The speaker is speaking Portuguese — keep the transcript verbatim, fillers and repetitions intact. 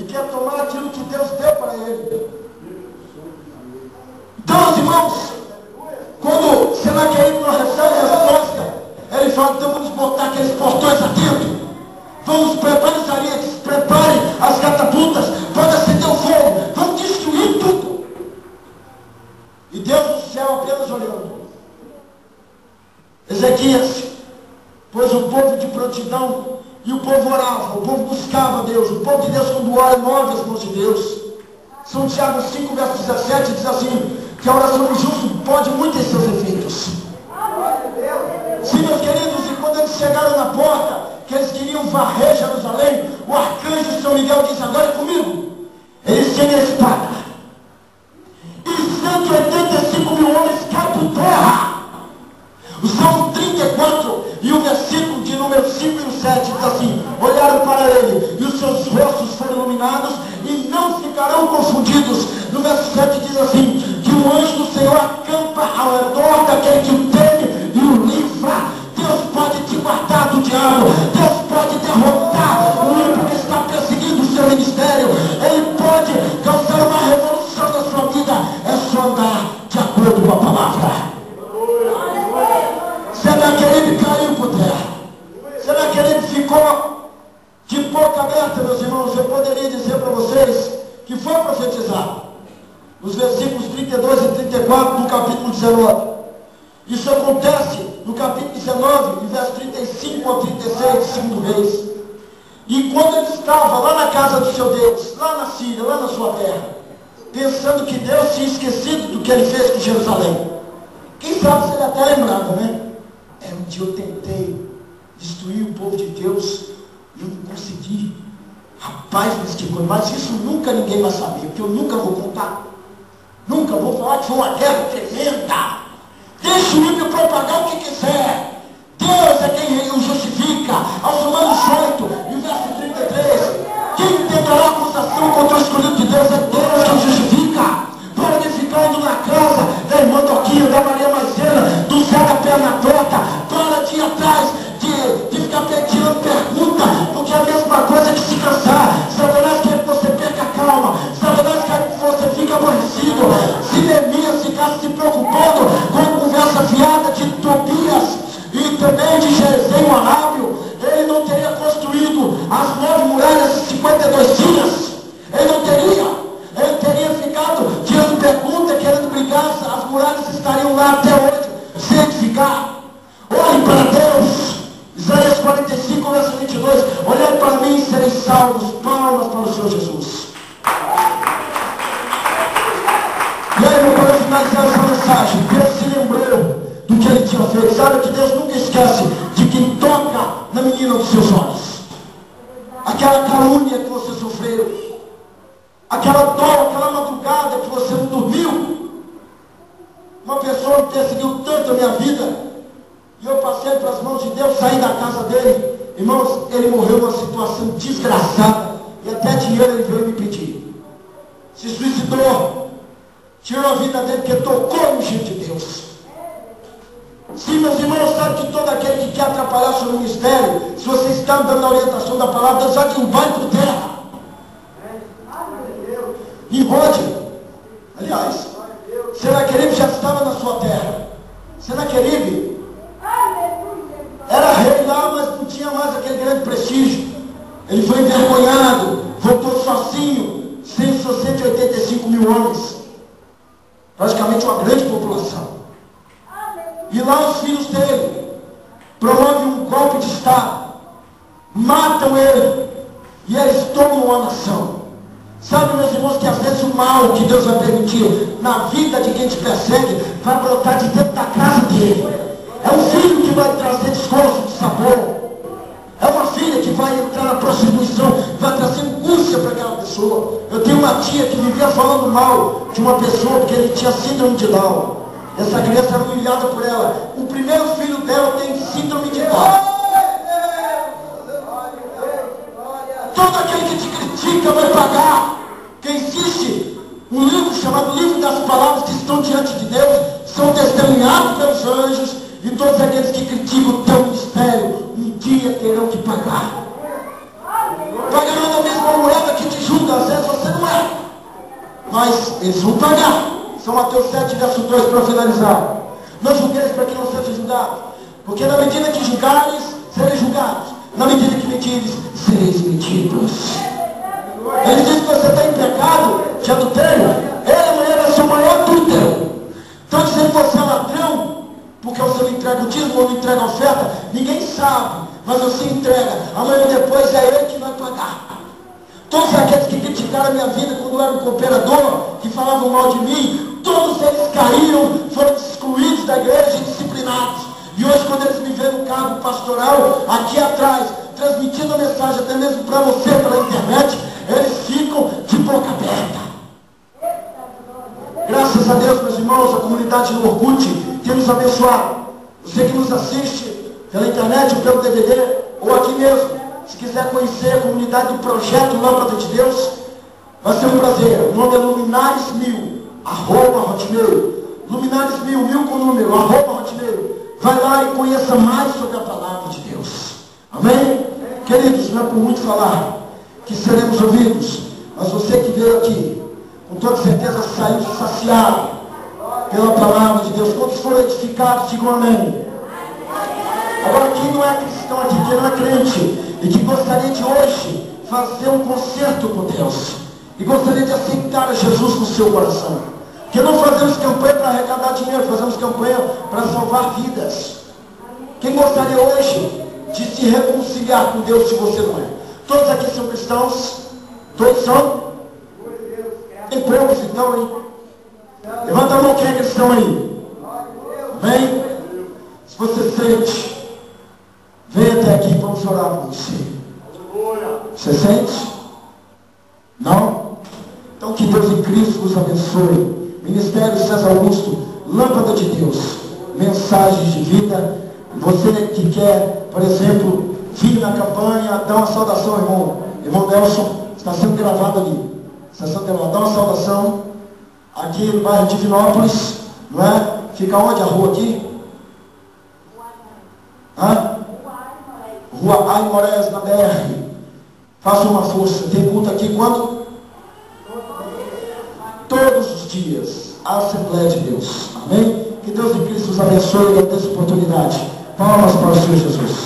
quer tomar aquilo que Deus deu para ele. Então, irmãos, quando Senaqueribe não recebe resposta, ele fala, então vamos botar aqueles portões adentro. Vamos preparar os aretes, preparem as catapultas, pode acender o fogo, vamos destruir tudo. E Deus do céu apenas olhando. Ezequias pôs o povo de prontidão, e o povo orava, o povo buscava Deus. O povo de Deus, quando ora, move as mãos de Deus. São Tiago cinco, verso dezessete, diz assim, que a oração do justo pode muito em seus efeitos. Sim, meus queridos, e quando eles chegaram na porta, que eles queriam varrer Jerusalém, o arcanjo São Miguel disse, agora é comigo. Eles tinham a espada. E cento e oitenta e cinco mil homens caem por terra. O Salmo trinta e quatro e o versículo de número cinco e sete diz assim, olharam para ele e os seus rostos foram iluminados e não ficarão confundidos. No verso sete diz assim, que o anjo do Senhor acampa ao redor daquele que o teme e o livra. Deus pode te guardar do diabo, Deus pode derrotar o ímpio que está perseguindo o seu ministério, ele pode causar uma revolução na sua vida, é só andar de acordo com a palavra. Senaqueribe caiu por terra. Senaqueribe ficou de boca aberta, meus irmãos. Eu poderia dizer para vocês que foi profetizado nos versículos trinta e dois e trinta e quatro do capítulo dezenove. Isso acontece no capítulo dezenove, verso trinta e cinco ao trinta e seis de segundo Reis. E quando ele estava lá na casa do seu Deus, lá na Síria, lá na sua terra, pensando que Deus tinha esquecido do que ele fez com Jerusalém. Quem sabe se ele até lembrava, né? É, um dia eu tentei destruir o povo de Deus e eu não consegui. Rapaz, mas que coisa, mas isso nunca ninguém vai saber, porque eu nunca vou contar. Nunca vou falar que foi uma guerra tremenda. Deixa o ímpio propagar o que quiser. Deus é quem o justifica. Aos Romanos oito, e verso trinta e três. Quem tentará acusação contra o escolhido de Deus é Deus quem justifica. Para de ficar indo na casa da irmã Doquinha, da Maria Maisena, do Zé da Perna Torta. Para de ir atrás de, de ficar pedindo pergunta, porque é a mesma coisa que se cansar. Satanás quer que você perca a calma. Satanás quer que você fique aborrecido. Se Neemias ficasse se preocupando com a conversa fiada de Tobias e também de Gesem o Arábio, ele não teria construído as nove muralhas em cinquenta e dois dias. Ele não teria. Ele teria ficado tirando pergunta, querendo brigar, as muralhas estariam lá até hoje, sem edificar. Olhem para Deus. Isaías quarenta e cinco, verso vinte e dois. Olhai para mim e sereis salvos. Palmas para o Senhor Jesus. E aí, meu pai, finalizar essa mensagem, Deus se lembrou do que ele tinha feito. Sabe que Deus nunca esquece de quem toca na menina dos seus olhos. Aquela calúnia que você sofreu, aquela dor, aquela madrugada que você não dormiu. Uma pessoa me perseguiu tanto a minha vida, e eu passei para as mãos de Deus, saí da casa dele. Irmãos, ele morreu numa situação desgraçada, e até dinheiro ele veio me pedir. Se suicidou, tirou a vida dele porque tocou no jeito de Deus. Sim, meus irmãos, sabe que todo aquele que quer atrapalhar o seu ministério, se você está dando a orientação da palavra, Deus já que vai por terra. Nimrod, aliás, Senaqueribe já estava na sua terra. Senaqueribe era rei lá, mas não tinha mais aquele grande prestígio. Ele foi envergonhado, voltou sozinho, sem seus cento e oitenta e cinco mil homens, praticamente uma grande população. E lá os filhos dele promovem um golpe de Estado, matam ele, e eles tomam a nação. Sabe, meus irmãos, que às vezes o mal que Deus vai permitir na vida de quem te persegue vai brotar de dentro da casa dele. É um filho que vai trazer desgosto de sabor. É uma filha que vai entrar na prostituição, vai trazer angústia para aquela pessoa. Eu tenho uma tia que vivia falando mal de uma pessoa porque ele tinha síndrome de Down. Essa criança era humilhada por ela. O primeiro filho dela tem síndrome de Down. Todo aquele que te critica vai pagar. Quem existe um livro chamado Livro das Palavras que estão diante de Deus são testemunhados pelos anjos, e todos aqueles que criticam o teu ministério um dia terão que pagar. Pagarão da mesma moeda que te Judas mas eles vão pagar. São Mateus sete, verso dois, para finalizar. Não julgueis para que não seja julgado. Porque na medida que julgares, sereis julgados. Na medida que medires, sereis medidos. Ele diz que você está em pecado de adultério. Ele amanhã vai ser o maior adúltero. Então dizendo que você é ladrão, porque você não entrega o dízimo ou não entrega a oferta, ninguém sabe. Mas você entrega. Amanhã ou depois é ele que vai pagar. Todos aqueles que criticaram a minha vida quando eu era um cooperador, que falavam mal de mim, todos eles caíram, foram excluídos da igreja e disciplinados. E hoje, quando eles me veem no cargo pastoral, aqui atrás, transmitindo a mensagem até mesmo para você pela internet, eles ficam de boca aberta. Graças a Deus, meus irmãos, a comunidade do Orkut tem nos abençoado. Você que nos assiste pela internet ou pelo D V D, ou aqui mesmo, se quiser conhecer a comunidade do Projeto Lâmpada de Deus, vai ser um prazer. O nome é Luminares Mil, arroba Hotmail. Luminares Mil, mil com número, arroba Hotmail. Vai lá e conheça mais sobre a palavra de Deus. Amém? Queridos, não é por muito falar que seremos ouvidos, mas você que veio aqui, com toda certeza saiu saciado pela palavra de Deus. Quantos foram edificados, digam amém. Agora, quem não é cristão aqui, quem não é crente, e que gostaria de hoje fazer um concerto com Deus, e gostaria de aceitar a Jesus no seu coração, que não fazemos campanha para arrecadar dinheiro, fazemos campanha para salvar vidas. Quem gostaria hoje de se reconciliar com Deus se você não é? Todos aqui são cristãos? Todos são? Tem prêmios então, hein? Levanta a mão quem é cristão aí. Vem. Se você sente, vem até aqui, vamos orar por você. Você sente? Não? Então que Deus em Cristo nos abençoe. Ministério César Augusto, Lâmpada de Deus, mensagens de vida. Você que quer, por exemplo, vir na campanha, dá uma saudação, irmão. Irmão Nelson, está sendo gravado ali. Está sendo gravado. Dá uma saudação. Aqui no bairro de Divinópolis, não é? Fica onde a rua aqui? Hã? Rua Aimorés, na B R. Faça uma força. Tem culto aqui quando? Todos os dias. A Assembleia de Deus. Amém? Que Deus em Cristo nos abençoe e dê essa oportunidade. Palmas para o Senhor Jesus.